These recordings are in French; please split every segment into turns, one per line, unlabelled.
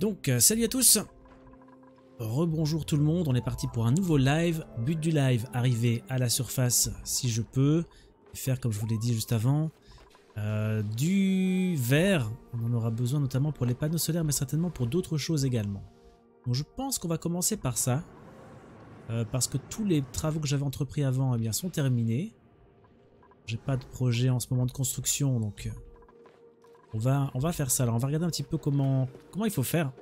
Donc, salut à tous. Rebonjour tout le monde, on est parti pour un nouveau live. But du live, arriver à la surface si je peux. Faire comme je vous l'ai dit juste avant. Du verre, on en aura besoin notamment pour les panneaux solaires, mais certainement pour d'autres choses également. Donc je pense qu'on va commencer par ça. Parce que tous les travaux que j'avais entrepris avant bien, sont terminés. J'ai pas de projet en ce moment de construction, donc on va faire ça. Alors on va regarder un petit peu comment il faut faire.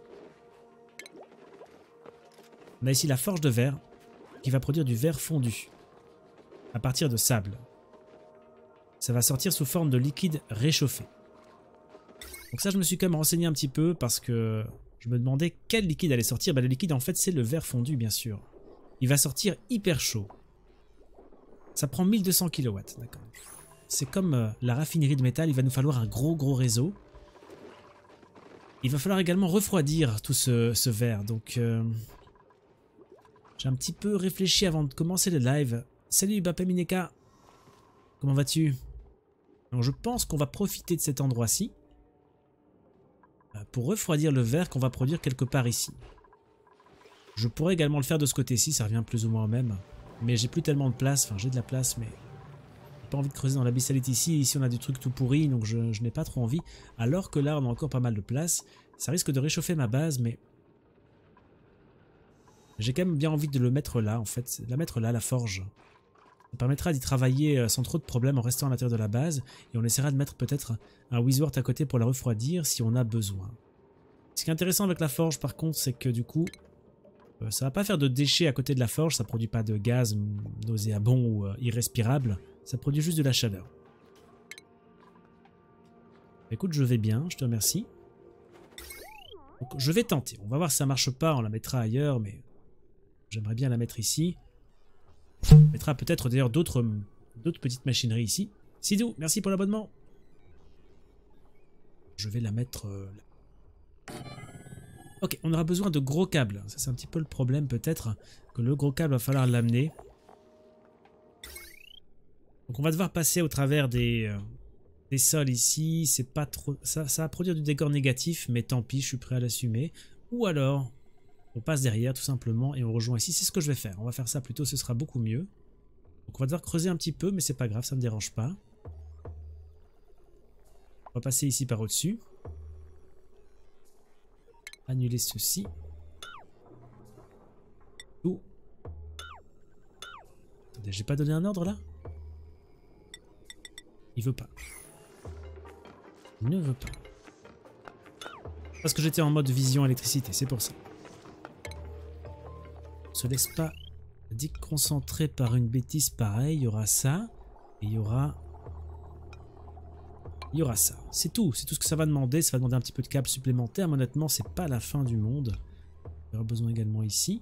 On a ici la forge de verre qui va produire du verre fondu à partir de sable. Ça va sortir sous forme de liquide réchauffé. Donc ça, je me suis quand même renseigné un petit peu parce que je me demandais quel liquide allait sortir. Le liquide, en fait, c'est le verre fondu, bien sûr. Il va sortir hyper chaud. Ça prend 1200 kW, d'accord. C'est comme la raffinerie de métal, il va nous falloir un gros réseau. Il va falloir également refroidir tout ce verre, donc j'ai un petit peu réfléchi avant de commencer le live. Salut Bapé Mineka, comment vas-tu? Donc je pense qu'on va profiter de cet endroit-ci pour refroidir le verre qu'on va produire quelque part ici. Je pourrais également le faire de ce côté-ci, ça revient plus ou moins au même. Mais j'ai plus tellement de place, enfin j'ai de la place, mais j'ai pas envie de creuser dans l'abyssalite ici. Ici on a du truc tout pourri, donc je n'ai pas trop envie. Alors que là on a encore pas mal de place. Ça risque de réchauffer ma base, mais j'ai quand même bien envie de le mettre là, en fait. De la mettre là, la forge. Ça permettra d'y travailler sans trop de problèmes en restant à l'intérieur de la base. Et on essaiera de mettre peut-être un Wizwort à côté pour la refroidir si on a besoin. Ce qui est intéressant avec la forge par contre, c'est que du coup, ça va pas faire de déchets à côté de la forge. Ça produit pas de gaz nauséabond ou irrespirable. Ça produit juste de la chaleur. Écoute, je vais bien, je te remercie. Donc, je vais tenter. On va voir si ça marche pas, on la mettra ailleurs, mais j'aimerais bien la mettre ici. On mettra peut-être d'ailleurs d'autres petites machineries ici. Sidou, merci pour l'abonnement. Je vais la mettre là. Ok, on aura besoin de gros câbles. Ça c'est un petit peu le problème peut-être, que le gros câble va falloir l'amener. Donc on va devoir passer au travers des sols ici. C'est pas trop, ça va produire du décor négatif, mais tant pis, je suis prêt à l'assumer. Ou alors on passe derrière tout simplement et on rejoint ici. C'est ce que je vais faire. On va faire ça plutôt, ce sera beaucoup mieux. Donc on va devoir creuser un petit peu, mais c'est pas grave, ça me dérange pas. On va passer ici par au-dessus. Annuler ceci. Tout. Attendez, j'ai pas donné un ordre là? Il veut pas. Il ne veut pas. Parce que j'étais en mode vision électricité, c'est pour ça. Se laisse pas déconcentrer par une bêtise pareille. Il y aura ça et il y aura ça. C'est tout ce que ça va demander. Ça va demander un petit peu de câble supplémentaire, mais honnêtement c'est pas la fin du monde. Il y aura besoin également ici.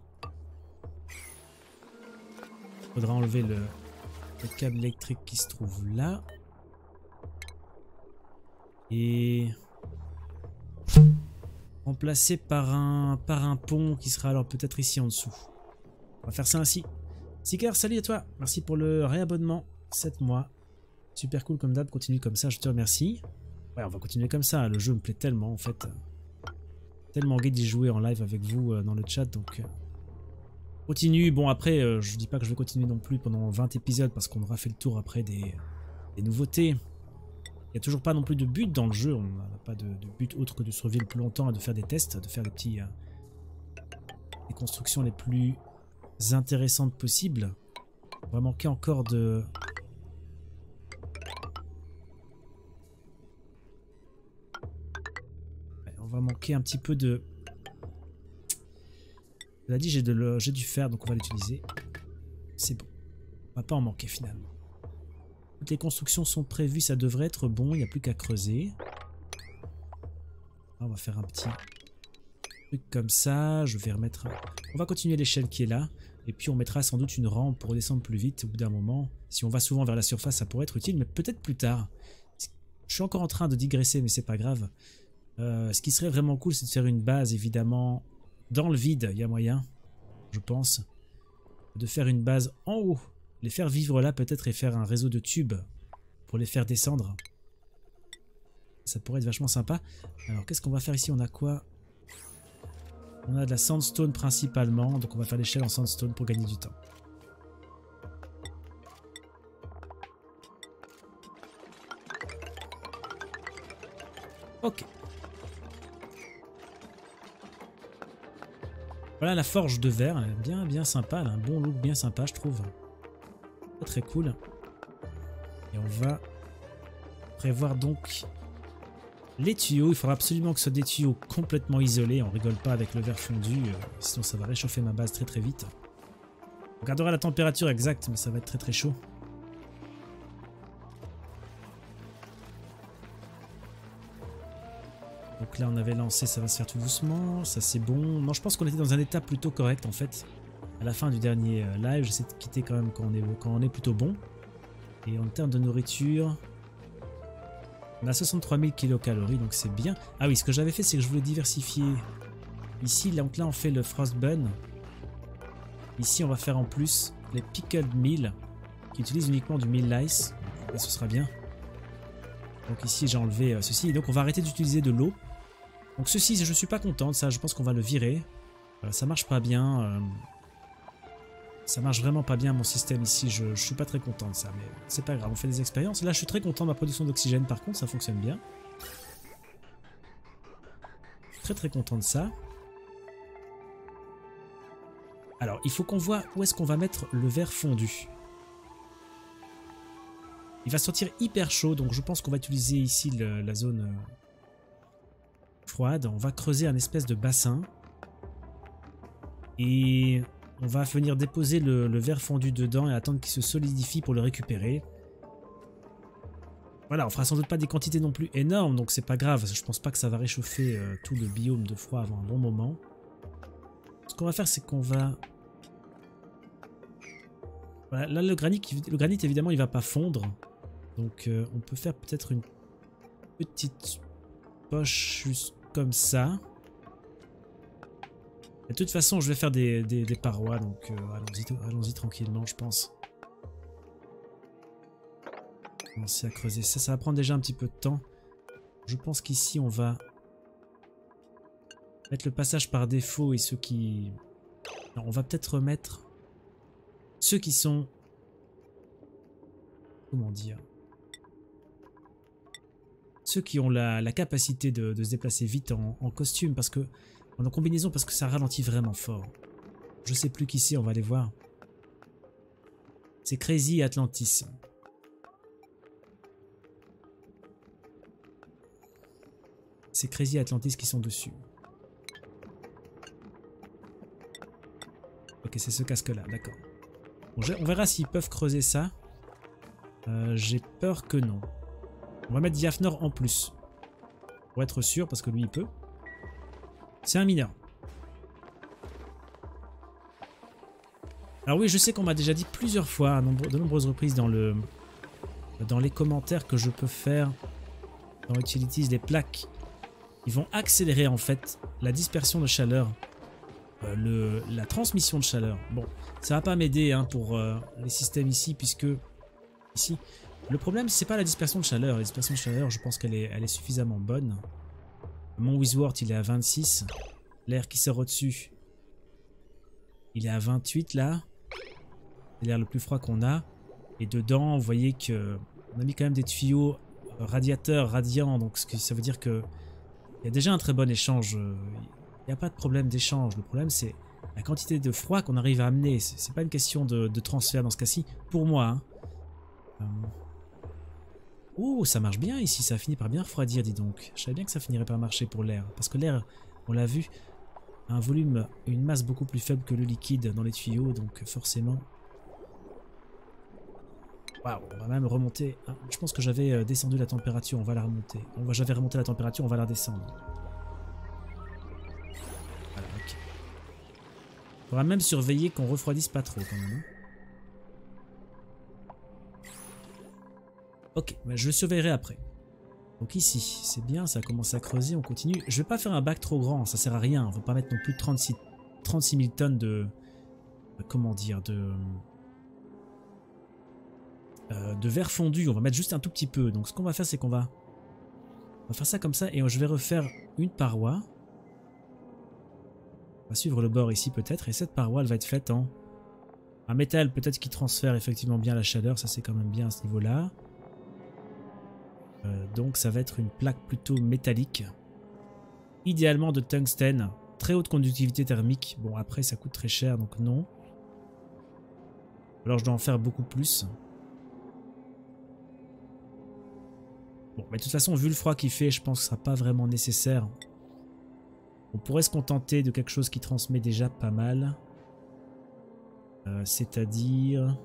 Il faudra enlever le câble électrique qui se trouve là et remplacer par un pont qui sera alors peut-être ici en dessous. On va faire ça ainsi. Seeker, salut à toi. Merci pour le réabonnement. 7 mois. Super cool comme d'hab. Continue comme ça, je te remercie. Ouais, on va continuer comme ça. Le jeu me plaît tellement en fait. Tellement gai d'y jouer en live avec vous dans le chat. Donc continue. Bon après, je dis pas que je vais continuer non plus pendant 20 épisodes parce qu'on aura fait le tour après des nouveautés. Il n'y a toujours pas non plus de but dans le jeu. On n'a pas de but autre que de survivre le plus longtemps et de faire des tests, de faire des petits... les constructions les plus intéressantes possibles. On va manquer encore de... Ouais, on va manquer un petit peu de... Je l'ai dit, j'ai du fer, donc on va l'utiliser. C'est bon. On va pas en manquer finalement. Toutes les constructions sont prévues, ça devrait être bon, il n'y a plus qu'à creuser. On va faire un petit truc comme ça, je vais remettre... On va continuer l'échelle qui est là, et puis on mettra sans doute une rampe pour redescendre plus vite au bout d'un moment. Si on va souvent vers la surface, ça pourrait être utile, mais peut-être plus tard. Je suis encore en train de digresser, mais c'est pas grave. Ce qui serait vraiment cool, c'est de faire une base, évidemment, dans le vide, il y a moyen, je pense, de faire une base en haut. Les faire vivre là peut-être et faire un réseau de tubes pour les faire descendre. Ça pourrait être vachement sympa. Alors qu'est-ce qu'on va faire ici? On a quoi? On a de la sandstone principalement, donc on va faire l'échelle en sandstone pour gagner du temps. Ok. Voilà la forge de verre, elle est bien sympa, elle a un bon look bien sympa je trouve. Très cool. Et on va prévoir donc les tuyaux. Il faudra absolument que ce soit des tuyaux complètement isolés. On rigole pas avec le verre fondu, sinon ça va réchauffer ma base très vite. On gardera la température exacte, mais ça va être très chaud. Donc là on avait lancé, ça va se faire tout doucement, ça c'est bon. Non, je pense qu'on était dans un état plutôt correct en fait. À la fin du dernier live, j'essaie de quitter quand même quand on est plutôt bon. Et en termes de nourriture, on a 63 000 kilocalories, donc c'est bien. Ah oui, ce que j'avais fait, c'est que je voulais diversifier. Ici, donc là, on fait le frost bun. Ici, on va faire en plus les pickled meal, qui utilisent uniquement du meal lice. Là, ce sera bien. Donc ici, j'ai enlevé ceci. Et donc, on va arrêter d'utiliser de l'eau. Donc ceci, je suis pas content de ça. Je pense qu'on va le virer. Ça marche pas bien. Ça marche vraiment pas bien mon système ici, je suis pas très content de ça, mais c'est pas grave, on fait des expériences. Là je suis très content de ma production d'oxygène par contre, ça fonctionne bien. Très content de ça. Alors il faut qu'on voit où est-ce qu'on va mettre le verre fondu. Il va sortir hyper chaud, donc je pense qu'on va utiliser ici la zone froide. On va creuser un espèce de bassin. Et on va venir déposer le verre fondu dedans et attendre qu'il se solidifie pour le récupérer. Voilà, on fera sans doute pas des quantités non plus énormes, donc c'est pas grave. Je pense pas que ça va réchauffer tout le biome de froid avant un bon moment. Ce qu'on va faire, c'est qu'on va... Voilà, là le granit évidemment il va pas fondre. Donc on peut faire peut-être une petite poche juste comme ça. De toute façon, je vais faire des parois, donc allons-y tranquillement, je pense. Commencer à creuser ça, ça va prendre déjà un petit peu de temps. Je pense qu'ici, on va mettre le passage par défaut et ceux qui... Non, on va peut-être remettre ceux qui sont... Comment dire? Ceux qui ont la capacité de se déplacer vite en costume, parce que... En combinaison parce que ça ralentit vraiment fort. Je sais plus qui c'est, on va aller voir. C'est Crazy Atlantis. C'est Crazy Atlantis qui sont dessus. Ok, c'est ce casque là, d'accord. Bon, on verra s'ils peuvent creuser ça. J'ai peur que non. On va mettre Diafnor en plus. Pour être sûr, parce que lui il peut. C'est un mineur. Alors oui, je sais qu'on m'a déjà dit plusieurs fois, de nombreuses reprises dans les commentaires que je peux faire dans Utilities, les plaques. Ils vont accélérer en fait la dispersion de chaleur, la transmission de chaleur. Bon, ça va pas m'aider hein, pour les systèmes ici, puisque ici, le problème c'est pas la dispersion de chaleur. La dispersion de chaleur, je pense qu'elle est suffisamment bonne. Mon Wisworth il est à 26. L'air qui sort au-dessus, il est à 28 là. C'est l'air le plus froid qu'on a. Et dedans, vous voyez que on a mis quand même des tuyaux radiateurs radiants. Donc ça veut dire que il y a déjà un très bon échange. Il n'y a pas de problème d'échange. Le problème c'est la quantité de froid qu'on arrive à amener. C'est pas une question de transfert dans ce cas-ci. Pour moi. Hein. Oh, ça marche bien ici, ça finit par bien refroidir, dis donc. Je savais bien que ça finirait par marcher pour l'air. Parce que l'air, on l'a vu, a un volume, une masse beaucoup plus faible que le liquide dans les tuyaux, donc forcément... Waouh, on va même remonter... Ah, je pense que j'avais descendu la température, on va la remonter. J'avais remonté la température, on va la redescendre. Voilà, ok. Il faudra même surveiller qu'on refroidisse pas trop quand même. Hein. Ok, mais je surveillerai après. Donc ici, c'est bien, ça a commencé à creuser, on continue. Je vais pas faire un bac trop grand, ça sert à rien. On va pas mettre non plus 36 000 tonnes de... Comment dire, de verre fondu. On va mettre juste un tout petit peu. Donc ce qu'on va faire, c'est qu'on va faire ça comme ça et je vais refaire une paroi. On va suivre le bord ici peut-être. Et cette paroi, elle va être faite en un métal peut-être qui transfère effectivement bien la chaleur. Ça c'est quand même bien à ce niveau-là. Donc ça va être une plaque plutôt métallique. Idéalement de tungstène. Très haute conductivité thermique. Bon après ça coûte très cher donc non. Alors je dois en faire beaucoup plus. Bon mais de toute façon vu le froid qu'il fait je pense que ce sera pas vraiment nécessaire. On pourrait se contenter de quelque chose qui transmet déjà pas mal. C'est-à-dire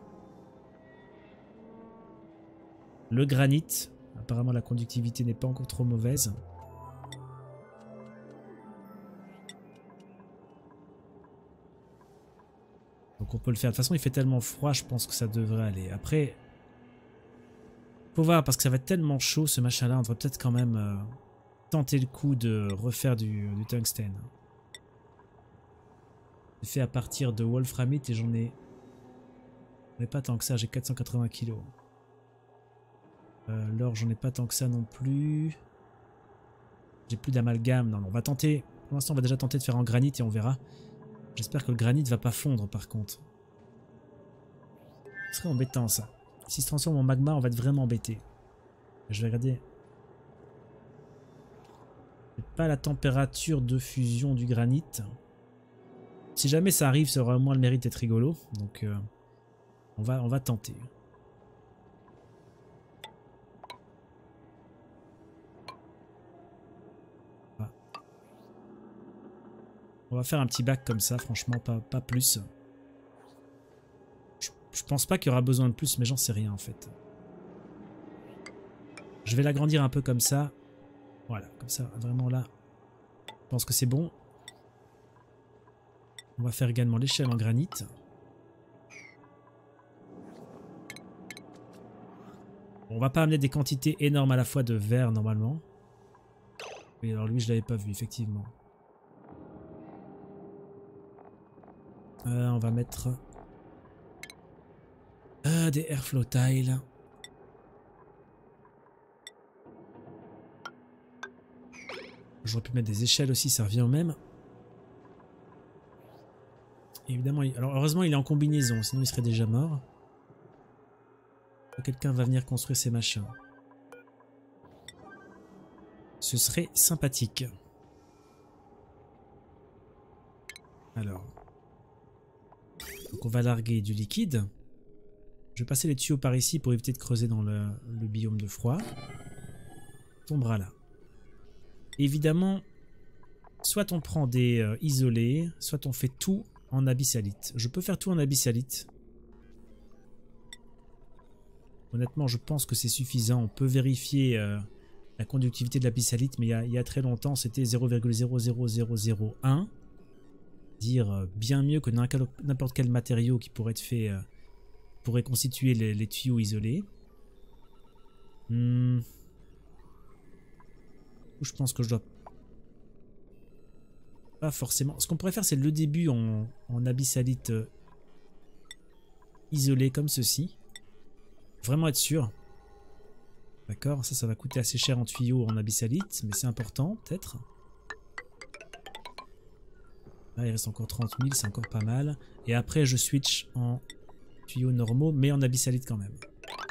le granit. Apparemment la conductivité n'est pas encore trop mauvaise. Donc on peut le faire. De toute façon il fait tellement froid, je pense que ça devrait aller. Après, faut voir parce que ça va être tellement chaud ce machin là. On devrait peut-être quand même tenter le coup de refaire du tungstène. C'est fait à partir de wolframite et j'en ai pas tant que ça, j'ai 480 kg. L'or j'en ai pas tant que ça non plus. J'ai plus d'amalgame. Non, on va tenter. Pour l'instant on va déjà tenter de faire en granit et on verra. J'espère que le granit va pas fondre par contre. Ce serait embêtant ça. S'il se transforme en magma on va être vraiment embêté. Je vais regarder. Pas la température de fusion du granit. Si jamais ça arrive, ça aura au moins le mérite d'être rigolo. Donc on va tenter. Ah. On va faire un petit bac comme ça, franchement, pas plus. Je pense pas qu'il y aura besoin de plus, mais j'en sais rien en fait. Je vais l'agrandir un peu comme ça. Voilà, comme ça, vraiment là. Je pense que c'est bon. On va faire également l'échelle en granit. On va pas amener des quantités énormes à la fois de verre normalement. Oui, alors lui je l'avais pas vu effectivement. On va mettre des airflow tiles. J'aurais pu mettre des échelles aussi, ça revient au même. Évidemment, alors heureusement il est en combinaison, sinon il serait déjà mort. Quelqu'un va venir construire ces machins. Ce serait sympathique. Alors. Donc on va larguer du liquide. Je vais passer les tuyaux par ici pour éviter de creuser dans le biome de froid. Tombera là. Évidemment, soit on prend des isolés, soit on fait tout en abyssalite. Je peux faire tout en abyssalite. Honnêtement, je pense que c'est suffisant. On peut vérifier la conductivité de l'abyssalite, mais il y a très longtemps, c'était 0,00001. Dire bien mieux que n'importe quel matériau qui pourrait être fait, pourrait constituer les tuyaux isolés. Je pense que je dois pas forcément. Ce qu'on pourrait faire, c'est le début en abyssalite isolé comme ceci. Vraiment être sûr. D'accord, ça va coûter assez cher en tuyaux en abyssalite, mais c'est important, peut-être. Là, il reste encore 30 000, c'est encore pas mal. Et après, je switch en tuyaux normaux, mais en abyssalite quand même.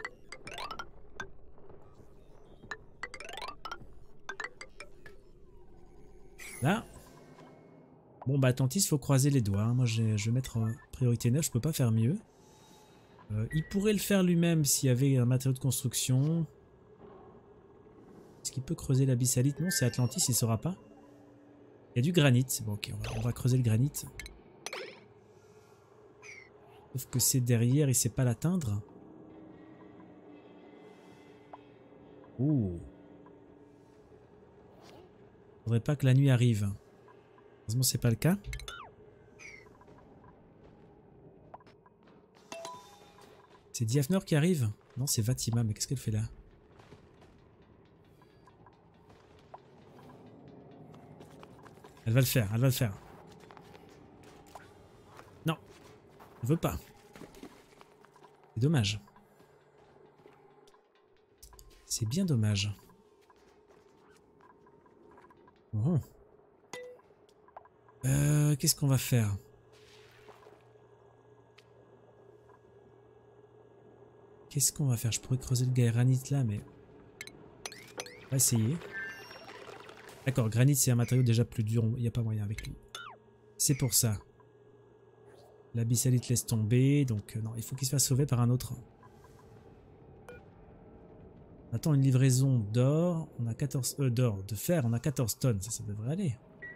Là. Bon, bah, Atlantis, il faut croiser les doigts. Hein. Moi, je vais mettre en priorité 9, je peux pas faire mieux. Il pourrait le faire lui-même s'il y avait un matériau de construction. Est-ce qu'il peut creuser l'abyssalite? Non, c'est Atlantis, il ne saura pas. Il y a du granit. Bon, ok, on va creuser le granit. Sauf que c'est derrière, il ne sait pas l'atteindre. Ouh. Faudrait pas que la nuit arrive. Heureusement, c'est pas le cas. C'est Diafnor qui arrive? Non, c'est Vatima, mais qu'est-ce qu'elle fait là? Elle va le faire, elle va le faire. Non, elle veut pas. C'est dommage. C'est bien dommage. Oh. Qu'est-ce qu'on va faire? Qu'est-ce qu'on va faire? Je pourrais creuser le granit là, mais... On va essayer. D'accord, granit c'est un matériau déjà plus dur, il n'y a pas moyen avec lui. C'est pour ça. L'abyssalite laisse tomber, donc non, il faut qu'il se fasse sauver par un autre. On attend une livraison d'or, on a 14... d'or, de fer, on a 14 tonnes, ça devrait aller.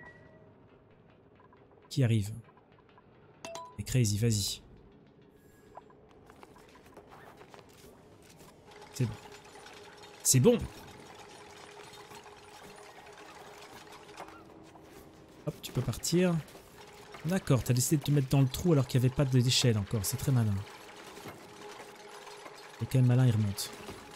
Qui arrive? Et Crazy, vas-y. C'est bon. C'est bon! Hop, tu peux partir. D'accord, t'as décidé de te mettre dans le trou alors qu'il n'y avait pas d'échelle encore, c'est très malin. Et quel malin il remonte.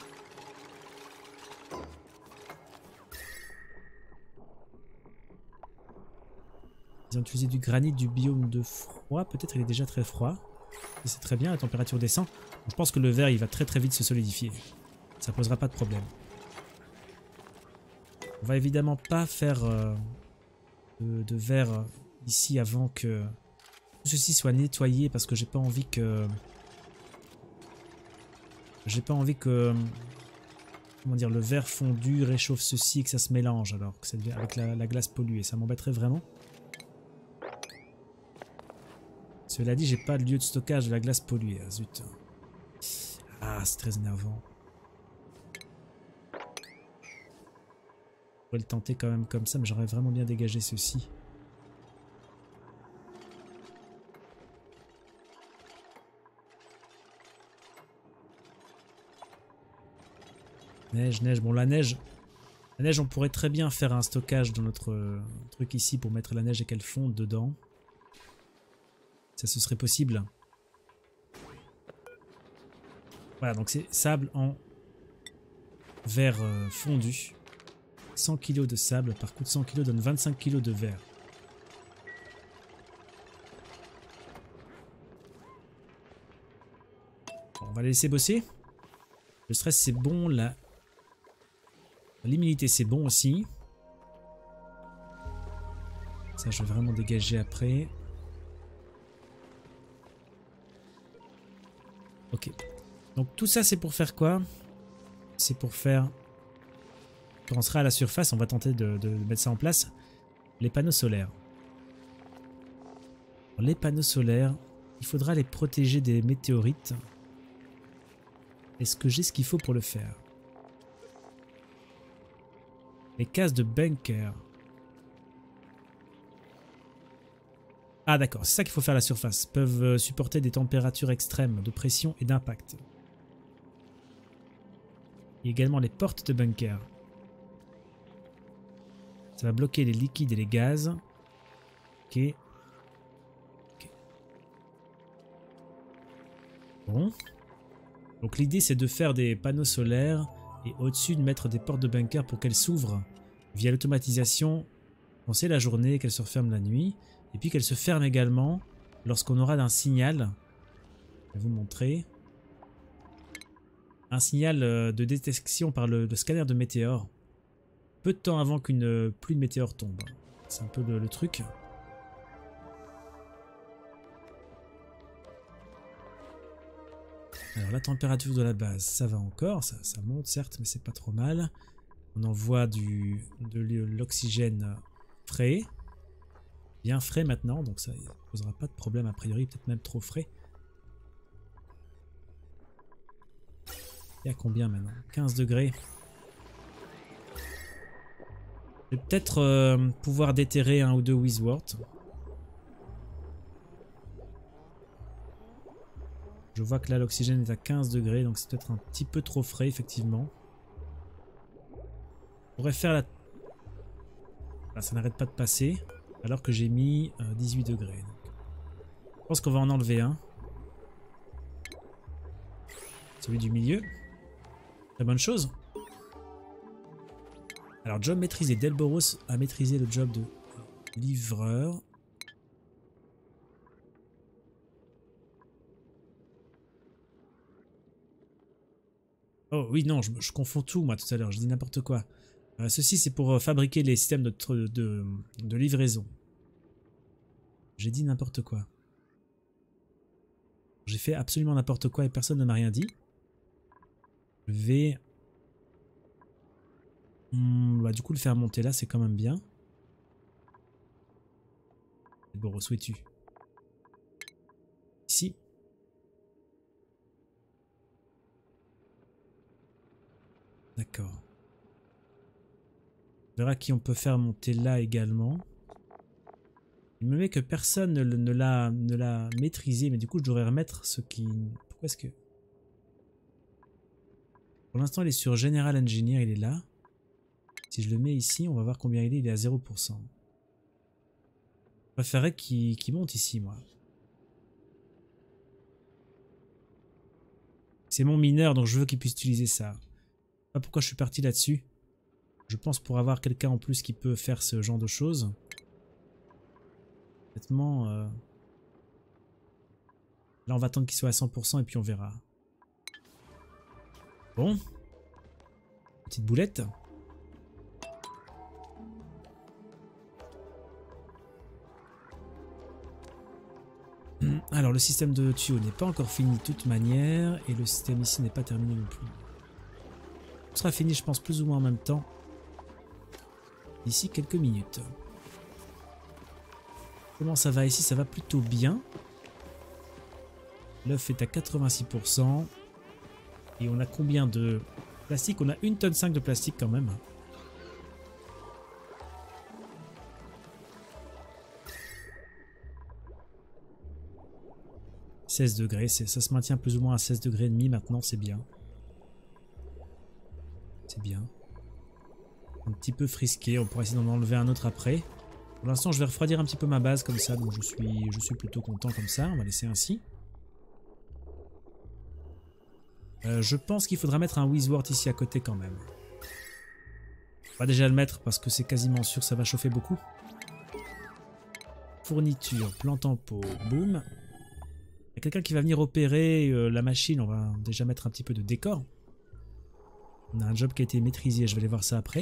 Ils ont utilisé du granit du biome de froid, peut-être il est déjà très froid. C'est très bien, la température descend. Je pense que le verre il va très très vite se solidifier. Ça posera pas de problème. On va évidemment pas faire de verre ici avant que tout ceci soit nettoyé parce que j'ai pas envie que... Comment dire, le verre fondu réchauffe ceci et que ça se mélange alors que ça devient avec la glace polluée. Ça m'embêterait vraiment. Cela dit, j'ai pas de lieu de stockage de la glace polluée. Ah, zut. Ah, c'est très énervant. Je pourrais le tenter quand même comme ça, mais j'aurais vraiment bien dégagé ceci. Neige, neige. Bon, la neige, on pourrait très bien faire un stockage dans notre truc ici pour mettre la neige et qu'elle fonde dedans. Ça, ce serait possible. Voilà, donc c'est sable en verre fondu. 100 kg de sable par coup de 100 kg donne 25 kg de verre. Bon, on va les laisser bosser. Le stress c'est bon, l'immunité c'est bon aussi. Ça je vais vraiment dégager après. Ok. Donc tout ça c'est pour faire quoi? C'est pour faire... Quand on sera à la surface, on va tenter de mettre ça en place. Les panneaux solaires. Alors, les panneaux solaires, il faudra les protéger des météorites. Est-ce que j'ai ce qu'il faut pour le faire? Les cases de bunker. Ah d'accord, c'est ça qu'il faut faire à la surface. Peuvent supporter des températures extrêmes de pression et d'impact. Il y a également les portes de bunker. Ça va bloquer les liquides et les gaz. Ok. Ok. Bon. Donc l'idée c'est de faire des panneaux solaires et au-dessus de mettre des portes de bunker pour qu'elles s'ouvrent via l'automatisation quand c'est la journée, qu'elles se referment la nuit. Et puis qu'elles se ferment également lorsqu'on aura un signal. Je vais vous montrer. Un signal de détection par le scanner de météores. Peu de temps avant qu'une pluie de météores tombe. C'est un peu le truc. Alors la température de la base, ça va encore. Ça monte certes, mais c'est pas trop mal. On envoie de l'oxygène frais. Bien frais maintenant, donc ça ne posera pas de problème a priori, peut-être même trop frais. Il y a combien maintenant? 15 degrés. Je vais peut-être pouvoir déterrer un ou deux Wizworth. Je vois que là l'oxygène est à 15 degrés, donc c'est peut-être un petit peu trop frais effectivement. On pourrait faire la... Ah, ça n'arrête pas de passer. Alors que j'ai mis 18 degrés. Donc. Je pense qu'on va en enlever un. Celui du milieu. Très bonne chose. Alors job maîtrisé. Delboros a maîtrisé le job de livreur. Oh oui non, je confonds tout moi tout à l'heure. Je dis n'importe quoi. Ceci c'est pour fabriquer les systèmes de livraison. J'ai dit n'importe quoi. J'ai fait absolument n'importe quoi et personne ne m'a rien dit. Je vais... bah, du coup, le faire monter là, c'est quand même bien. Boros, où es-tu? Ici. D'accord. On verra qui on peut faire monter là également. Il me met que personne ne l'a maîtrisé, mais du coup je devrais remettre ce qui... Pourquoi est-ce que... Pour l'instant il est sur General Engineer, il est là. Si je le mets ici, on va voir combien il est à 0%. Je préférerais qu'il monte ici, moi. C'est mon mineur, donc je veux qu'il puisse utiliser ça. Je sais pas pourquoi je suis parti là-dessus. Je pense pour avoir quelqu'un en plus qui peut faire ce genre de choses. Honnêtement, là on va attendre qu'il soit à 100% et puis on verra. Bon. Petite boulette. Alors le système de tuyau n'est pas encore fini de toute manière et le système ici n'est pas terminé non plus. Tout sera fini je pense plus ou moins en même temps. D'ici quelques minutes. Comment ça va ici? Ça va plutôt bien. L'œuf est à 86%. Et on a combien de plastique? On a 1,5 tonne de plastique quand même. « 16 degrés, ça se maintient plus ou moins à 16 degrés et demi maintenant, c'est bien. C'est bien. Un petit peu frisqué, on pourra essayer d'en enlever un autre après. Pour l'instant, je vais refroidir un petit peu ma base comme ça, donc je suis plutôt content comme ça. On va laisser ainsi. Je pense qu'il faudra mettre un Wizwort ici à côté quand même. On va déjà le mettre parce que c'est quasiment sûr que ça va chauffer beaucoup. Fourniture, plante en pot, boum. Il y a quelqu'un qui va venir opérer la machine, on va déjà mettre un petit peu de décor. On a un job qui a été maîtrisé, je vais aller voir ça après.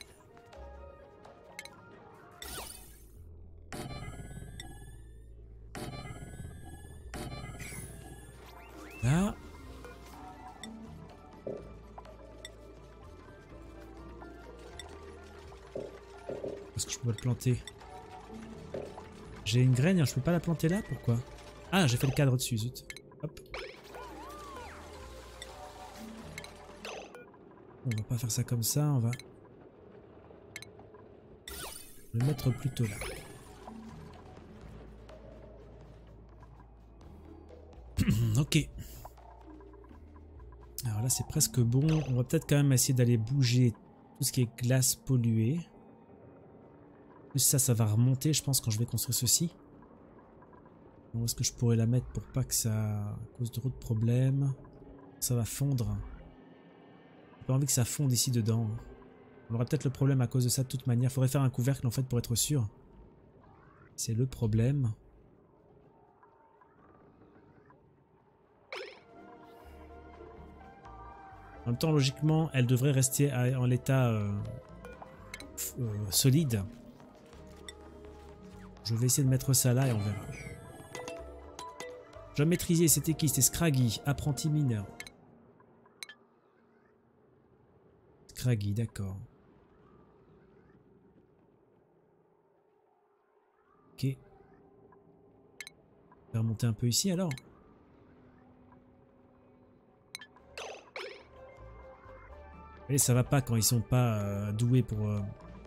Là. Est-ce que je peux le planter? J'ai une graine, je peux pas la planter là? Pourquoi? Ah, j'ai fait le cadre dessus, zut. Hop. On va pas faire ça comme ça, on va le mettre plutôt là. Ok. Alors là c'est presque bon. On va peut-être quand même essayer d'aller bouger tout ce qui est glace polluée. Plus ça va remonter je pense quand je vais construire ceci. Où est-ce que je pourrais la mettre pour pas que ça cause trop de problèmes? Ça va fondre. J'ai pas envie que ça fonde ici dedans. On aura peut-être le problème à cause de ça de toute manière. Faudrait faire un couvercle en fait pour être sûr. C'est le problème. En même temps, logiquement, elle devrait rester en l'état solide. Je vais essayer de mettre ça là et on verra. Je dois maîtriser, c'était qui? C'était Scraggy, apprenti mineur. Scraggy, d'accord. Ok. On va remonter un peu ici alors. Et ça va pas quand ils sont pas doués pour... ouais.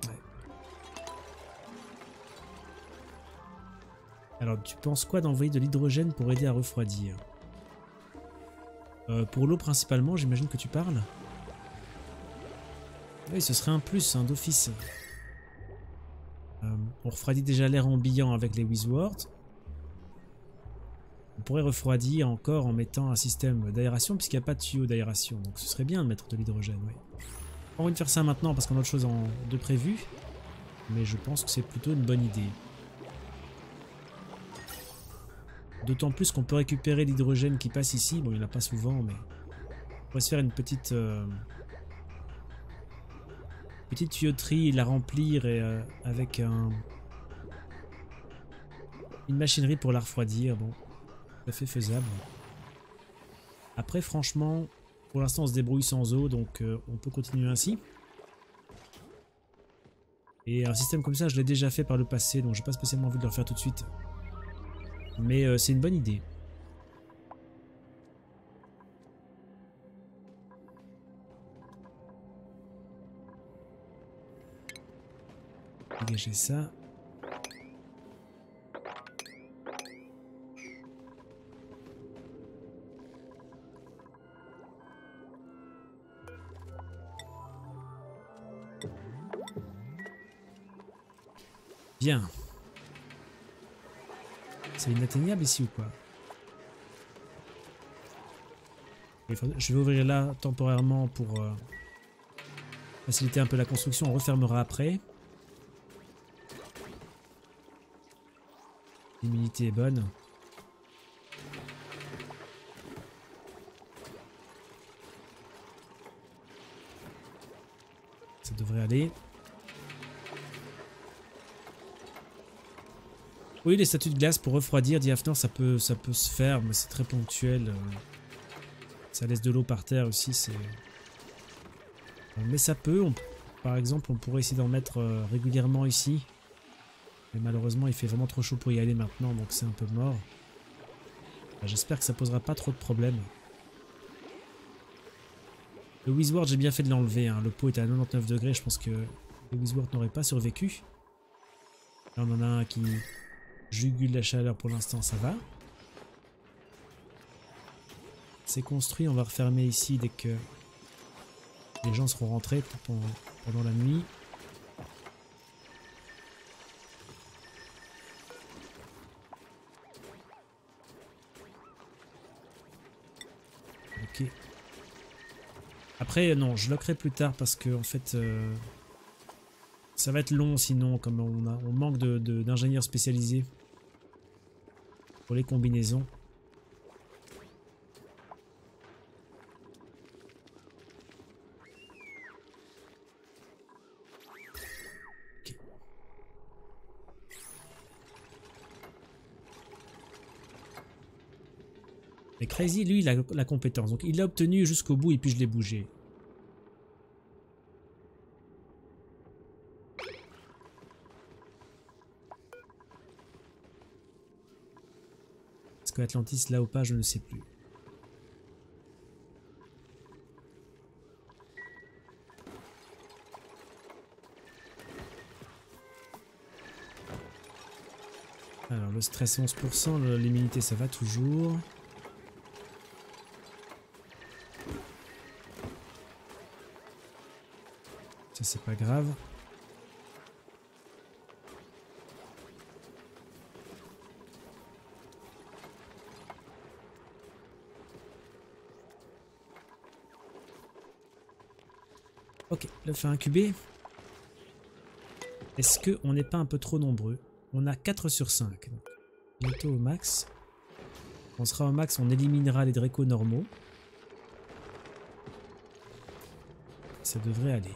Alors tu penses quoi d'envoyer de l'hydrogène pour aider à refroidir? Pour l'eau principalement, j'imagine que tu parles? Oui, ce serait un plus hein, d'office. On refroidit déjà l'air ambiant avec les Wizwords. On pourrait refroidir encore en mettant un système d'aération puisqu'il n'y a pas de tuyau d'aération. Donc ce serait bien de mettre de l'hydrogène, oui. Pas envie de faire ça maintenant parce qu'on a autre chose de prévu. Mais je pense que c'est plutôt une bonne idée. D'autant plus qu'on peut récupérer l'hydrogène qui passe ici. Bon, il n'y en a pas souvent, mais on pourrait se faire une petite tuyauterie, la remplir et, avec un Une machinerie pour la refroidir, bon, tout à fait faisable. Après, franchement, pour l'instant, on se débrouille sans eau, donc on peut continuer ainsi. Et un système comme ça, je l'ai déjà fait par le passé, donc j'ai pas spécialement envie de le refaire tout de suite. Mais c'est une bonne idée. Dégager ça. Bien. C'est inatteignable ici ou quoi? Je vais ouvrir là temporairement pour faciliter un peu la construction. On refermera après. L'humidité est bonne. Ça devrait aller. Oui, les statues de glace pour refroidir, dit Hafnor, ça peut se faire, mais c'est très ponctuel. Ça laisse de l'eau par terre aussi, c'est... Mais ça peut, par exemple, on pourrait essayer d'en mettre régulièrement ici. Mais malheureusement, il fait vraiment trop chaud pour y aller maintenant, donc c'est un peu mort. J'espère que ça posera pas trop de problèmes. Le Wizward, j'ai bien fait de l'enlever, hein. Le pot était à 99 degrés, je pense que le Wizward n'aurait pas survécu. Là, on en a un qui jugule la chaleur pour l'instant, ça va. C'est construit, on va refermer ici dès que les gens seront rentrés pendant la nuit. Ok. Après, non, je lockerai plus tard parce que en fait, ça va être long sinon, comme on manque d'ingénieurs spécialisés pour les combinaisons. Okay. Mais Crazy, lui, il a la compétence, donc il l'a obtenu jusqu'au bout et puis je l'ai bougé. Est-ce que Atlantis là ou pas, je ne sais plus. Alors le stress 11%, l'immunité ça va toujours. Ça c'est pas grave. Ok, le fait incuber. Est-ce qu'on n'est pas un peu trop nombreux? On a 4 sur 5. Donc, bientôt au max. On sera au max, on éliminera les Draco normaux. Ça devrait aller.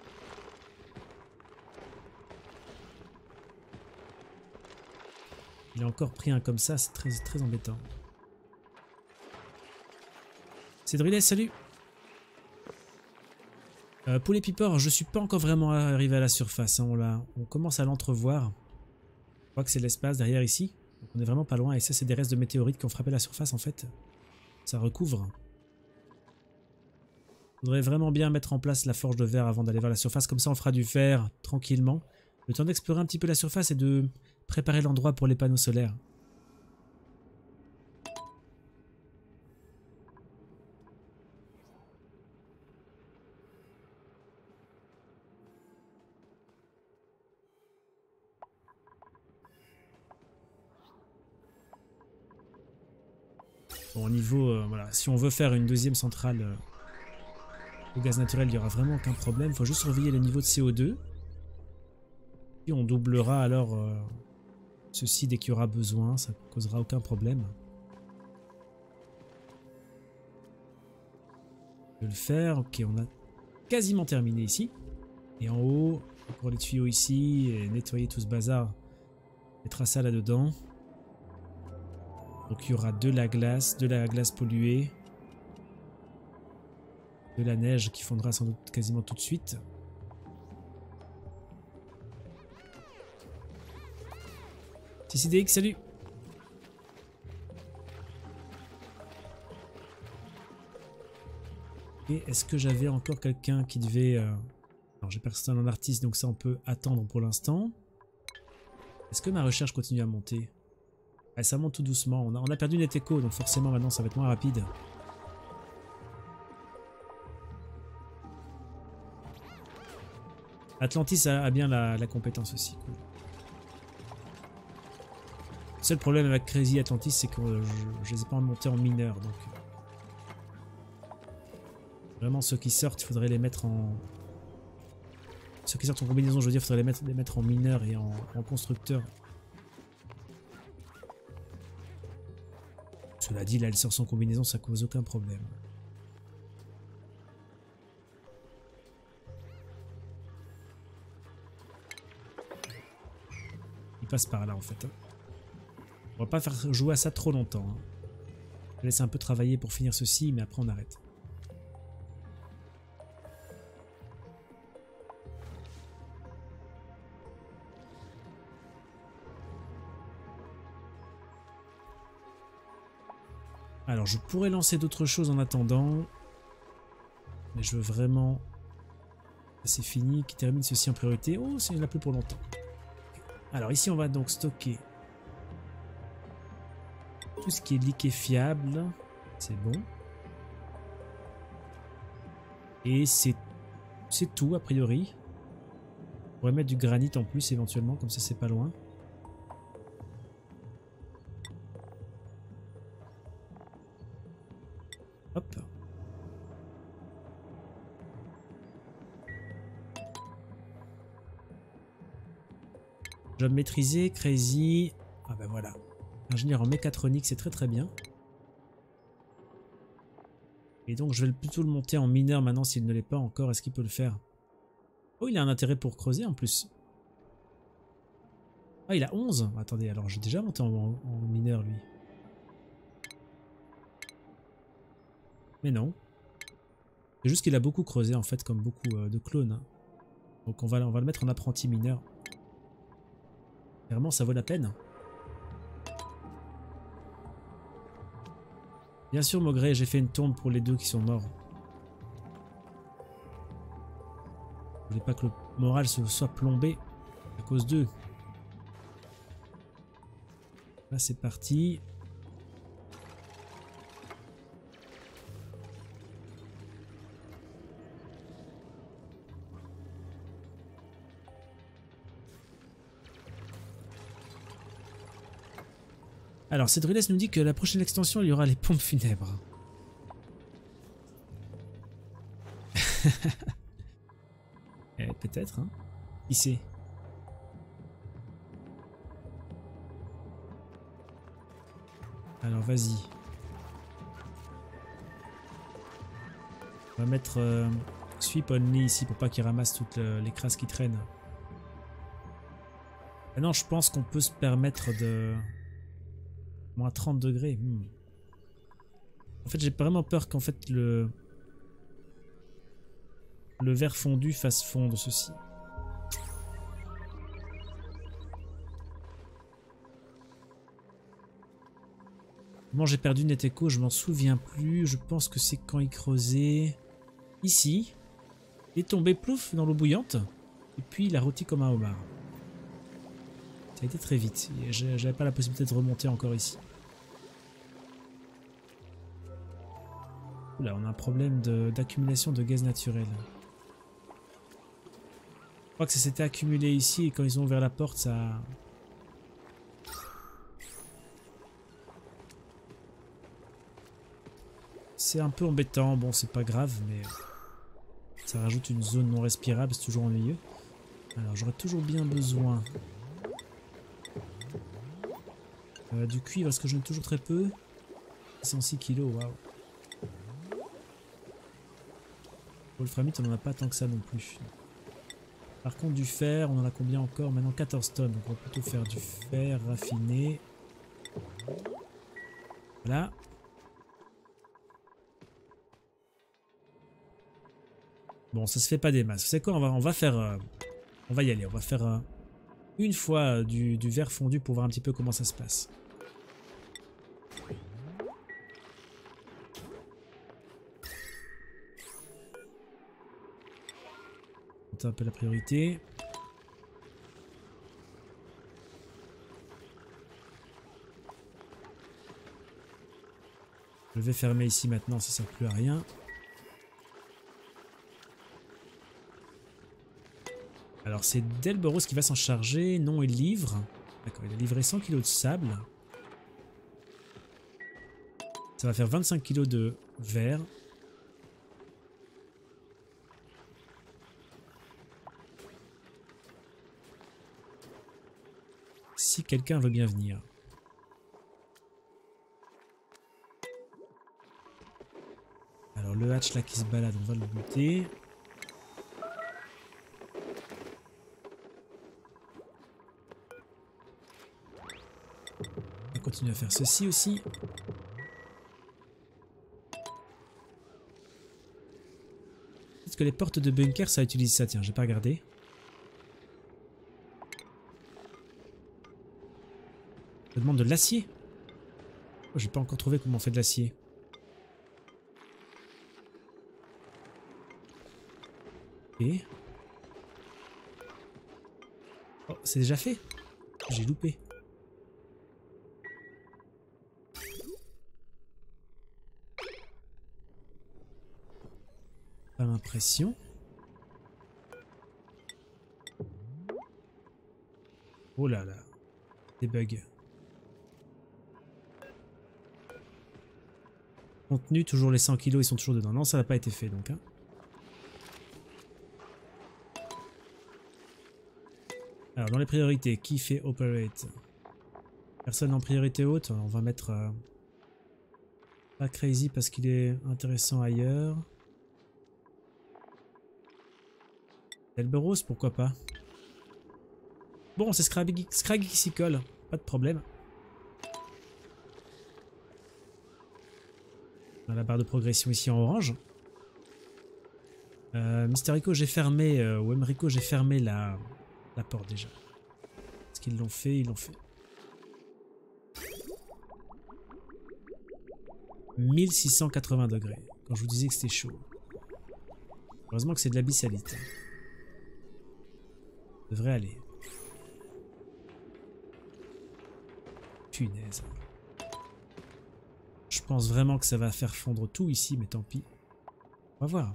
Il a encore pris un comme ça, c'est très embêtant. C'est Drillet, salut! Poulet Piper, je suis pas encore vraiment arrivé à la surface, hein, on commence à l'entrevoir. Je crois que c'est l'espace derrière ici. Donc on est vraiment pas loin et ça c'est des restes de météorites qui ont frappé la surface en fait. Ça recouvre. Faudrait vraiment bien mettre en place la forge de verre avant d'aller vers la surface, comme ça on fera du fer tranquillement. Le temps d'explorer un petit peu la surface et de préparer l'endroit pour les panneaux solaires. Bon, au niveau, voilà, si on veut faire une deuxième centrale au gaz naturel, il n'y aura vraiment aucun problème. Il faut juste surveiller les niveaux de CO2. Et on doublera alors ceci dès qu'il y aura besoin, ça ne causera aucun problème. Je vais le faire, ok, on a quasiment terminé ici. Et en haut, pour les tuyaux ici, et nettoyer tout ce bazar, mettra ça là-dedans. Donc il y aura de la glace polluée, de la neige qui fondra sans doute quasiment tout de suite. TCDX, salut! Et est-ce que j'avais encore quelqu'un qui devait... Alors j'ai personne en artiste, donc ça on peut attendre pour l'instant. Est-ce que ma recherche continue à monter? Ah, ça monte tout doucement. On a perdu Neteco, donc forcément maintenant ça va être moins rapide. Atlantis a bien la compétence aussi. Cool. Le seul problème avec Crazy Atlantis, c'est que je les ai pas montés en mineur. Donc vraiment ceux qui sortent, il faudrait les mettre en... Ceux qui sortent en combinaison, je veux dire, il faudrait les mettre en mineur et en constructeur. Cela dit, là, elle sort sans combinaison, ça cause aucun problème. Il passe par là, en fait. On va pas faire jouer à ça trop longtemps. Je vais laisser un peu travailler pour finir ceci, mais après on arrête. Alors, je pourrais lancer d'autres choses en attendant. Mais je veux vraiment... C'est fini, qui termine ceci en priorité. Oh, c'est la plus pour longtemps. Alors, ici, on va donc stocker tout ce qui est liquéfiable. C'est bon. Et c'est tout, a priori. On pourrait mettre du granit en plus, éventuellement, comme ça, c'est pas loin. Hop. Job maîtrisé, crazy. Ah ben voilà. Ingénieur en mécatronique, c'est très très bien. Et donc je vais plutôt le monter en mineur maintenant s'il ne l'est pas encore. Est-ce qu'il peut le faire? Oh, il a un intérêt pour creuser en plus. Ah, il a 11. Attendez, alors j'ai déjà monté en mineur lui. Mais non. C'est juste qu'il a beaucoup creusé en fait, comme beaucoup de clones. Hein. Donc on va le mettre en apprenti mineur. Vraiment, ça vaut la peine. Bien sûr, Maugré, j'ai fait une tombe pour les deux qui sont morts. Je voulais pas que le moral soit plombé à cause d'eux. Là, c'est parti. Alors, Cédriles nous dit que la prochaine extension, il y aura les pompes funèbres. Peut-être, hein. Qui sait? Alors, vas-y. On va mettre sweep only ici pour pas qu'il ramasse toutes les crasses qui traînent. Maintenant, je pense qu'on peut se permettre de... Moins 30 degrés. En fait, j'ai vraiment peur qu'en fait le verre fondu fasse fondre ceci. Bon, j'ai perdu Neteco, je m'en souviens plus. Je pense que c'est quand il creusait ici. Il est tombé plouf dans l'eau bouillante. Et puis il a rôti comme un homard. Ça a été très vite. J'avais pas la possibilité de remonter encore ici. Oula, on a un problème d'accumulation de gaz naturel. Je crois que ça s'était accumulé ici et quand ils ont ouvert la porte, ça... C'est un peu embêtant. Bon, c'est pas grave, mais... Ça rajoute une zone non respirable, c'est toujours ennuyeux. Alors, j'aurais toujours bien besoin... du cuivre, est-ce que j'en ai toujours très peu? 106 kilos, waouh. Wolframite, on n'en a pas tant que ça non plus. Par contre, du fer, on en a combien encore? Maintenant 14 tonnes, donc on va plutôt faire du fer raffiné. Là. Bon, ça se fait pas des masses. Vous savez quoi, on va faire... on va y aller. On va faire une fois du verre fondu pour voir un petit peu comment ça se passe. On un peu la priorité. Je vais fermer ici maintenant, ça ne sert plus à rien. Alors c'est Delboros qui va s'en charger. Non, il livre. D'accord, il a livré 100 kg de sable. Ça va faire 25 kg de verre. Si quelqu'un veut bien venir. Alors le hatch là qui se balade, on va le buter. On va continuer à faire ceci aussi. Est-ce que les portes de bunker ça utilise ça? Tiens, j'ai pas regardé. Je demande de l'acier. Oh, j'ai pas encore trouvé comment on fait de l'acier. Et... oh, c'est déjà fait. J'ai loupé. Pas l'impression. Oh là là. Des bugs. Contenu, toujours les 100 kilos, ils sont toujours dedans. Non, ça n'a pas été fait donc. Hein. Alors, dans les priorités, qui fait operate? Personne en priorité haute. On va mettre pas crazy parce qu'il est intéressant ailleurs. Delboros, pourquoi pas? Bon, c'est Scraggy qui s'y colle. Pas de problème. On a la barre de progression ici en orange. Mysterico, j'ai fermé, ou Emrico, j'ai fermé la porte déjà. Est-ce qu'ils l'ont fait? Ils l'ont fait. 1680 degrés. Quand je vous disais que c'était chaud. Heureusement que c'est de l'abyssalite. Devrait aller. Punaise. Je pense vraiment que ça va faire fondre tout ici, mais tant pis. On va voir.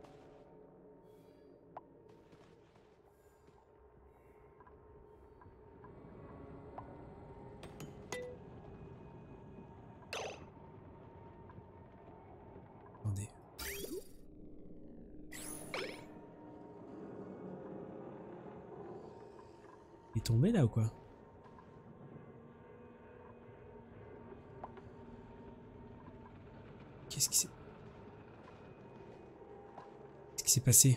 Attendez. Il est tombé là ou quoi? Qu'est-ce qui s'est passé?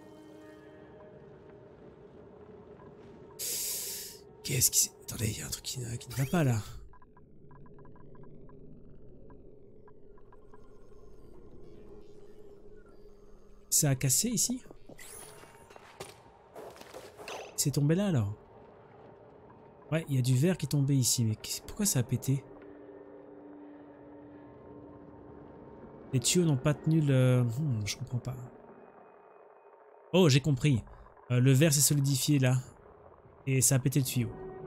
Qu'est-ce qui s'est... Attendez, il y a un truc qui ne va pas là. Ça a cassé ici? C'est tombé là alors? Ouais, il y a du verre qui est tombé ici, mais pourquoi ça a pété? Les tuyaux n'ont pas tenu le... je comprends pas. Oh, j'ai compris. Le verre s'est solidifié là. Et ça a pété le tuyau.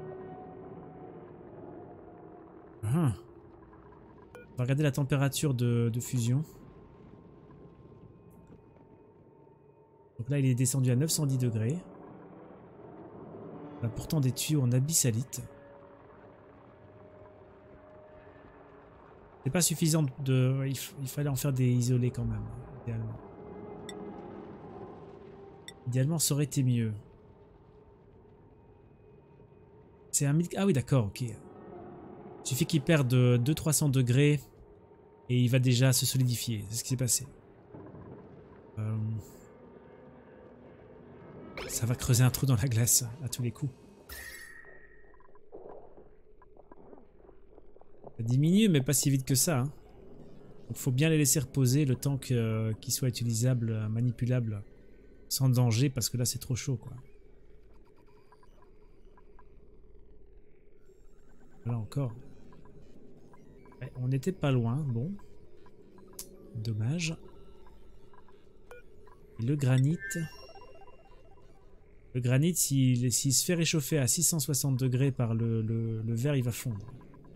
On va regarder la température de fusion. Donc là, il est descendu à 910 degrés. On a pourtant des tuyaux en abyssalite. C'est pas suffisant de... Il fallait en faire des isolés quand même, idéalement. Idéalement, ça aurait été mieux. C'est un... Ah oui, d'accord, ok. Il suffit qu'il perde 200-300 degrés et il va déjà se solidifier. C'est ce qui s'est passé. Ça va creuser un trou dans la glace à tous les coups. diminue, mais pas si vite que ça. Hein. Donc faut bien les laisser reposer le temps qu'ils soient utilisables, manipulables, sans danger, parce que là c'est trop chaud, quoi. Là encore. Ouais, on n'était pas loin, bon. Dommage. Et le granit. Le granit, s'il se fait réchauffer à 660 degrés par le verre, il va fondre.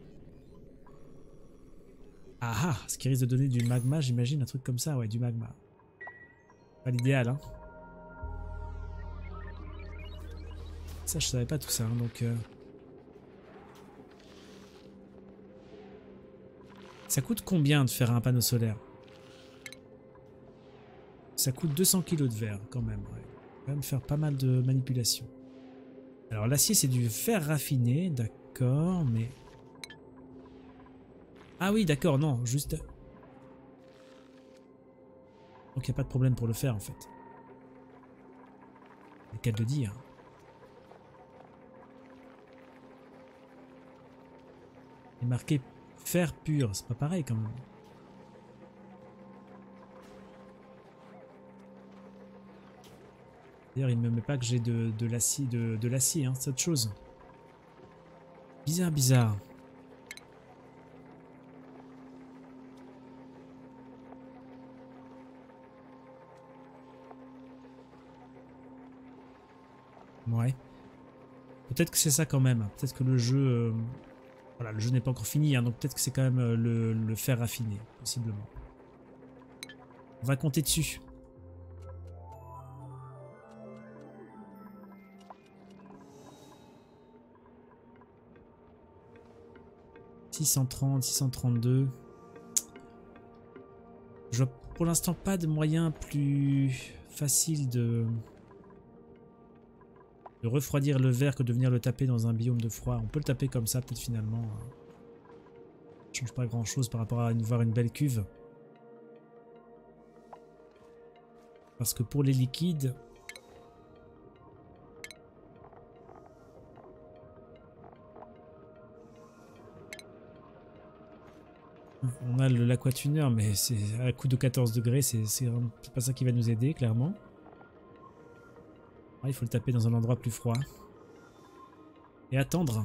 Ah ah, ce qui risque de donner du magma, j'imagine, un truc comme ça, ouais, du magma. Pas l'idéal, hein. Ça, je savais pas tout ça, hein, donc... Ça coûte combien de faire un panneau solaire? Ça coûte 200 kg de verre, quand même, ouais. Quand même faire pas mal de manipulation. Alors, l'acier, c'est du fer raffiné, d'accord, mais... Ah oui, d'accord, non, juste... Donc il n'y a pas de problème pour le faire, en fait. C'est le cas de le dire. Il est marqué fer pur, c'est pas pareil, quand même. D'ailleurs, il ne me met pas que j'ai de l'acier, hein, c'est autre chose. Bizarre, bizarre. Ouais. Peut-être que c'est ça quand même. Peut-être que le jeu... voilà, le jeu n'est pas encore fini, hein, donc peut-être que c'est quand même le fer raffiné, possiblement. On va compter dessus. « 630, 632... » Je vois pour l'instant pas de moyen plus facile de refroidir le verre que de venir le taper dans un biome de froid. On peut le taper comme ça, peut-être finalement. Ça change pas grand chose par rapport à voir une belle cuve. Parce que pour les liquides... On a l'aquatuneur, mais c'est à coup de 14 degrés, c'est pas ça qui va nous aider, clairement. Ah, il faut le taper dans un endroit plus froid. Et attendre.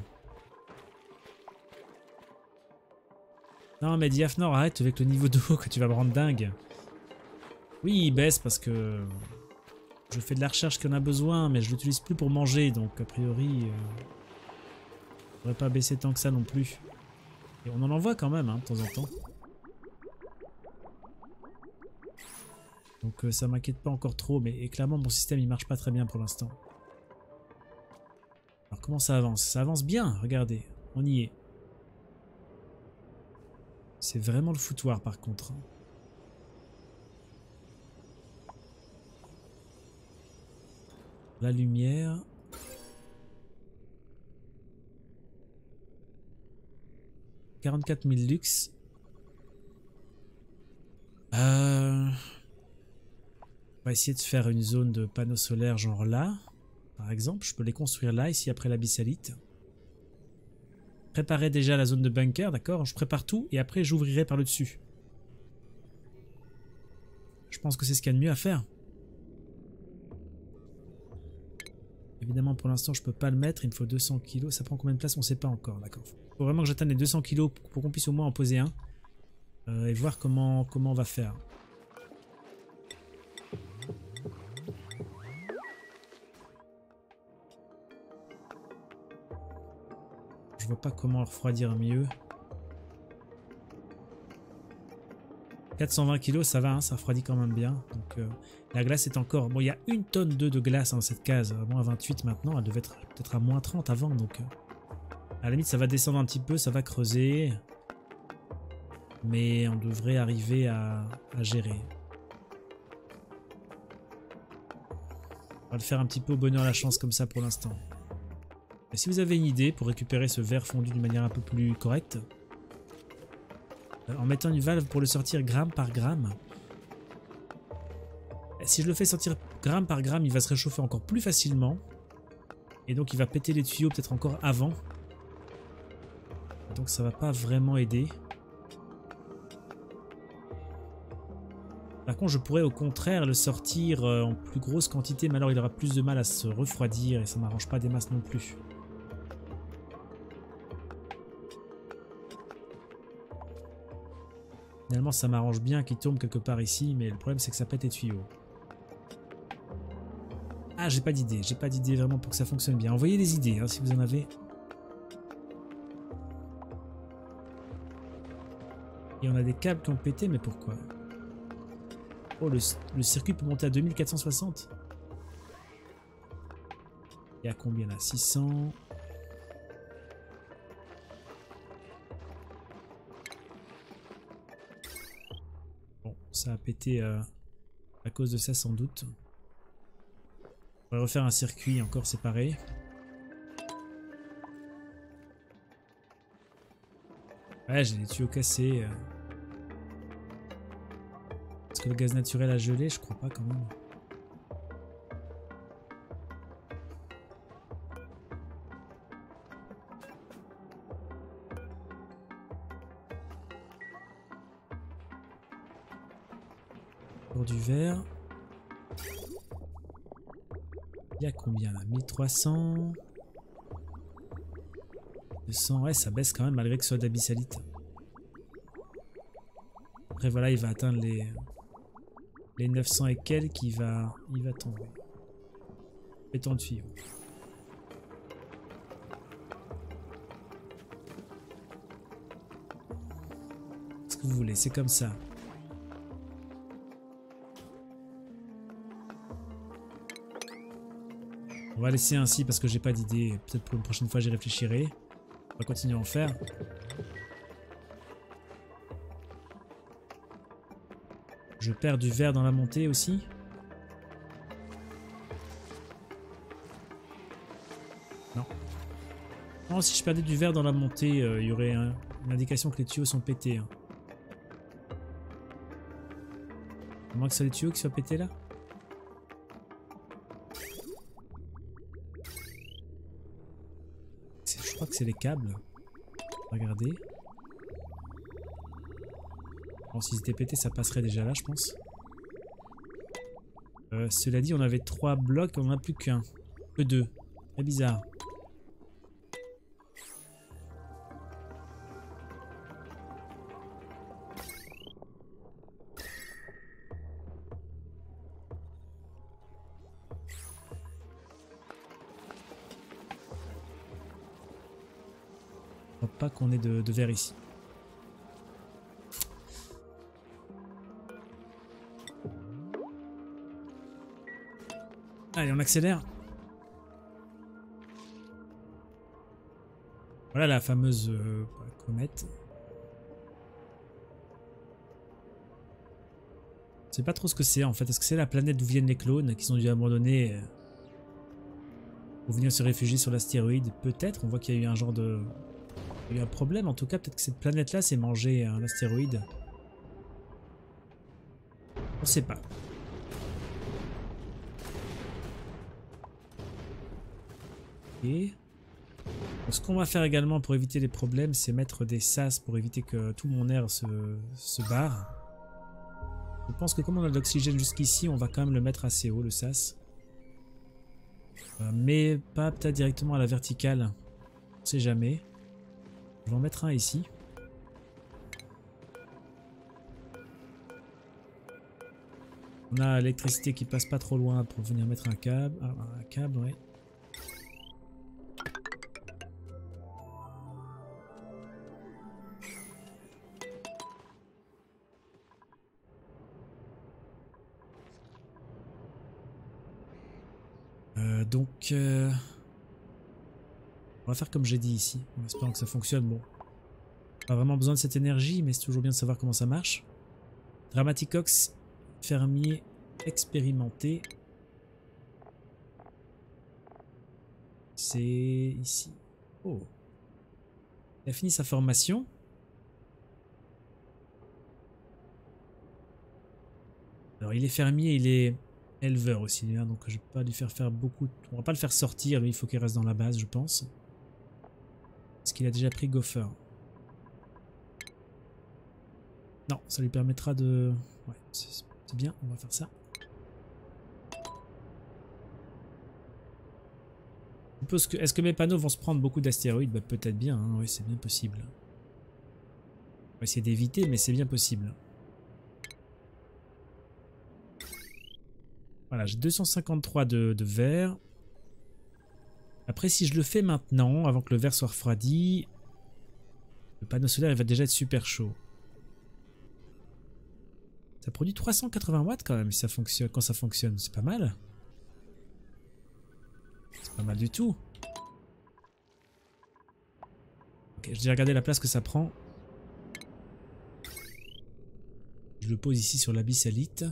Non mais Diafnor, arrête avec le niveau d'eau que tu vas me rendre dingue. Oui, il baisse parce que je fais de la recherche qu'on a besoin, mais je l'utilise plus pour manger, donc a priori, je devrais pas baisser tant que ça non plus. Et on en envoie quand même, hein, de temps en temps. Donc ça m'inquiète pas encore trop, mais clairement mon système il marche pas très bien pour l'instant. Alors comment ça avance? Ça avance bien, regardez, on y est. C'est vraiment le foutoir par contre. La lumière... « 44 000 lux. » On va essayer de faire une zone de panneaux solaires genre là. Par exemple, je peux les construire là, ici après l'abyssalite. Préparer déjà la zone de bunker, d'accord? Je prépare tout et après j'ouvrirai par le dessus. Je pense que c'est ce qu'il y a de mieux à faire. Évidemment, pour l'instant, je peux pas le mettre. Il me faut 200 kg. Ça prend combien de place? On sait pas encore, d'accord. Il faut vraiment que j'atteigne les 200 kg pour qu'on puisse au moins en poser un. Et voir comment on va faire. Je vois pas comment refroidir mieux. 420 kg, ça va, hein, ça refroidit quand même bien. Donc, la glace est encore... Bon, il y a 1 tonne de glace dans cette case. Moins 28 maintenant. Elle devait être peut-être à moins 30 avant. Donc, à la limite, ça va descendre un petit peu. Ça va creuser. Mais on devrait arriver à gérer. On va le faire un petit peu au bonheur la chance comme ça pour l'instant. Et si vous avez une idée pour récupérer ce verre fondu d'une manière un peu plus correcte, en mettant une valve pour le sortir gramme par gramme, si je le fais sortir gramme par gramme, il va se réchauffer encore plus facilement. Et donc il va péter les tuyaux peut-être encore avant. Donc ça va pas vraiment aider. Par contre, je pourrais au contraire le sortir en plus grosse quantité, mais alors il aura plus de mal à se refroidir et ça m'arrange pas des masses non plus. Finalement, ça m'arrange bien qu'il tombe quelque part ici, mais le problème c'est que ça pète les tuyaux. Ah, j'ai pas d'idée vraiment pour que ça fonctionne bien. Envoyez des idées hein, si vous en avez. Et on a des câbles qui ont pété, mais pourquoi? Oh, le circuit peut monter à 2460. Et à combien là? 600. Bon, ça a pété à cause de ça sans doute. On va refaire un circuit encore séparé. Ouais, j'ai les tuyaux cassés. Est-ce que le gaz naturel a gelé? Je crois pas quand même. Pour du verre. Il y a combien là? 1300. 200. Ouais, ça baisse quand même malgré que ce soit d'abyssalite. Après voilà, il va atteindre les 900 et quelques, il va tomber. Béton de tuyau. Ce que vous voulez, c'est comme ça. On va laisser ainsi parce que j'ai pas d'idée. Peut-être pour une prochaine fois j'y réfléchirai. On va continuer à en faire. Je perds du verre dans la montée aussi. Non. Non, si je perdais du verre dans la montée, il y aurait une indication que les tuyaux sont pétés. Hein. À moins que ce soit les tuyaux qui soient pétés là. Je crois que c'est les câbles. Regardez. Bon, s'ils étaient pétés, ça passerait déjà là, je pense. Cela dit, on avait 3 blocs, on n'en a plus qu'un. Que 2. Très bizarre. Je crois pas qu'on ait de verre ici. Allez, on accélère. Voilà la fameuse comète. Je sais pas trop ce que c'est en fait. Est-ce que c'est la planète d'où viennent les clones qu'ils ont dû abandonner pour venir se réfugier sur l'astéroïde? Peut-être. On voit qu'il y a eu un genre de... Il y a eu un problème en tout cas. Peut-être que cette planète-là s'est mangée un astéroïde. On sait pas. Et ce qu'on va faire également pour éviter les problèmes, c'est mettre des sas pour éviter que tout mon air se barre. Je pense que comme on a de l'oxygène jusqu'ici, on va quand même le mettre assez haut, le sas. Mais pas peut-être directement à la verticale. On sait jamais. Je vais en mettre un ici. On a l'électricité qui passe pas trop loin pour venir mettre un câble. Un câble, ouais. Donc, on va faire comme j'ai dit ici, en espérant que ça fonctionne. Bon, pas vraiment besoin de cette énergie, mais c'est toujours bien de savoir comment ça marche. Dramaticox, fermier expérimenté. C'est ici. Oh, il a fini sa formation. Alors, il est fermier, il est éleveur aussi, hein, donc je vais pas lui faire beaucoup. On va pas le faire sortir, lui il faut qu'il reste dans la base, je pense. Parce qu'il a déjà pris Gopher. Non, ça lui permettra de... Ouais, c'est bien, on va faire ça. Est-ce que mes panneaux vont se prendre beaucoup d'astéroïdes? Bah, peut-être bien, hein. Oui, c'est bien possible. On va essayer d'éviter, mais c'est bien possible. Voilà, j'ai 253 de verre. Après, si je le fais maintenant, avant que le verre soit refroidi, le panneau solaire il va déjà être super chaud. Ça produit 380 watts quand même si ça fonctionne, quand ça fonctionne. C'est pas mal. C'est pas mal du tout. Ok, j'ai regardé la place que ça prend. Je le pose ici sur l'abyssalite.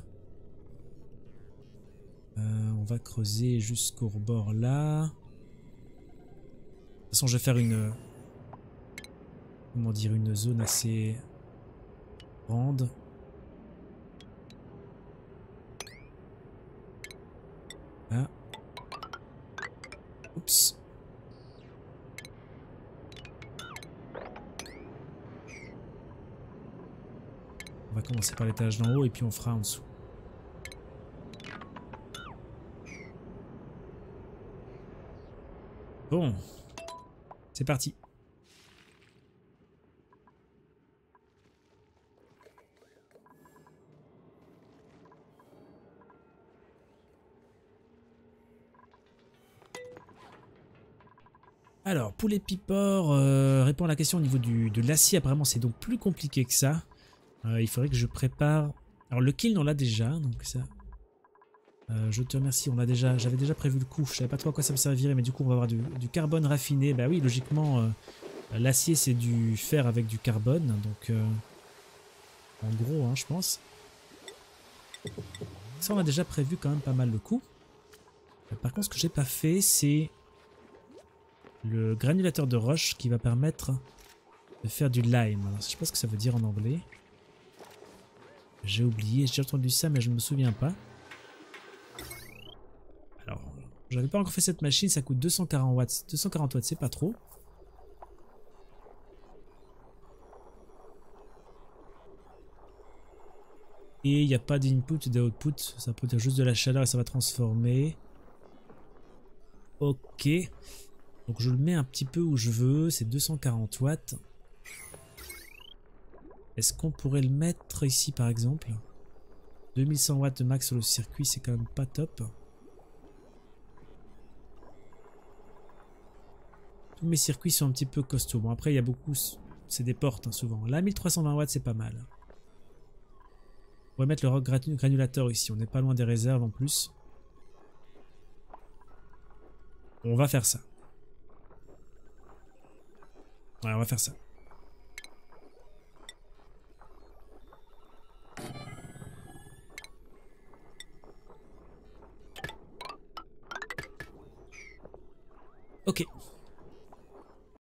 On va creuser jusqu'au rebord là. De toute façon, je vais faire une... Comment dire, une zone assez grande. Là. Oups. On va commencer par l'étage d'en haut et puis on fera en dessous. Bon. C'est parti. Alors, pour les pipors, répond à la question au niveau de l'acier. Apparemment, c'est donc plus compliqué que ça. Il faudrait que je prépare... Alors, le kiln, on l'a déjà, donc ça... je te remercie, j'avais déjà prévu le coup. Je savais pas trop à quoi ça me servirait, mais du coup, on va avoir du carbone raffiné. Bah oui, logiquement, l'acier, c'est du fer avec du carbone. Donc, en gros, hein, je pense. Ça, on a déjà prévu quand même pas mal le coup. Par contre, ce que j'ai pas fait, c'est... le granulateur de roche qui va permettre de faire du lime. Alors, je sais pas ce que ça veut dire en anglais. J'ai oublié, j'ai entendu ça mais je ne me souviens pas. Alors, j'avais pas encore fait cette machine, ça coûte 240 watts. 240 watts, c'est pas trop. Et il n'y a pas d'input et d'output, ça peut être juste de la chaleur et ça va transformer. Ok. Donc je le mets un petit peu où je veux, c'est 240 watts. Est-ce qu'on pourrait le mettre ici par exemple? 2100 watts de max sur le circuit, c'est quand même pas top. Tous mes circuits sont un petit peu costauds. Bon après il y a beaucoup, c'est des portes hein, souvent. Là 1320 watts c'est pas mal. On va mettre le rock granulateur ici, on n'est pas loin des réserves en plus. On va faire ça. Ouais, on va faire ça. Ok,